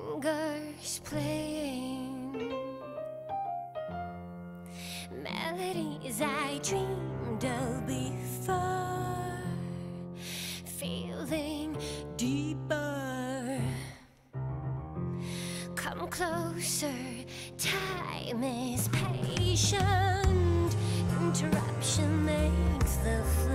fingers playing melodies I dreamed of before, feeling deeper. Come closer, time is patient. Interruption makes the